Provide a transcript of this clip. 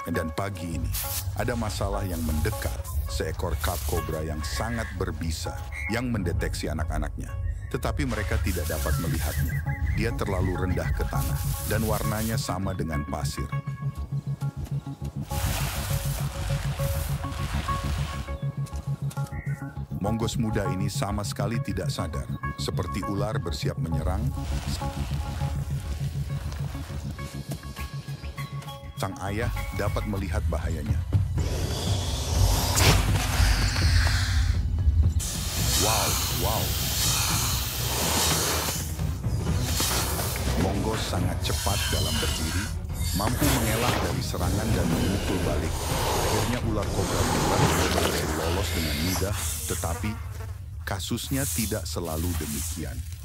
Dan pagi ini, ada masalah yang mendekat. Seekor cat cobra yang sangat berbisa yang mendeteksi anak-anaknya. Tetapi mereka tidak dapat melihatnya. Dia terlalu rendah ke tanah dan warnanya sama dengan pasir. Mongoose muda ini sama sekali tidak sadar, seperti ular bersiap menyerang. Sang ayah dapat melihat bahayanya. Wow. Mongoose sangat cepat dalam berdiri, mampu mengelak dari serangan dan memukul balik. Akhirnya ular kobra berhasil lolos dengan mudah, tetapi kasusnya tidak selalu demikian.